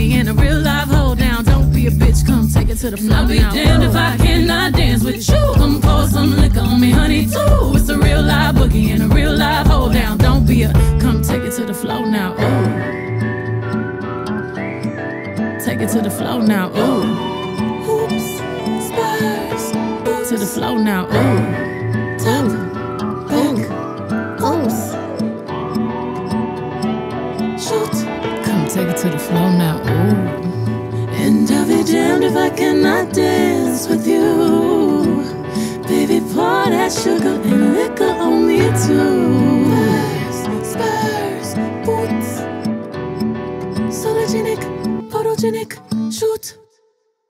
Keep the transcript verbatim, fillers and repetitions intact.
boogie and a real live hold down. Don't be a bitch, come take it to the floor. I'll be damned if I cannot dance with you. Come pour some liquor on me, honey, too. It's a real live boogie and a real live hold down. Don't be a, come take it to the floor now. Ooh. Take it to the floor now. Ooh. Hoops, spurs, boots. To the floor now. Ooh. Top, back, oops. Shoot. Come take it to the floor now. Ooh. And I'll be damned if I cannot dance with you. Baby, pour that sugar and liquor on me too.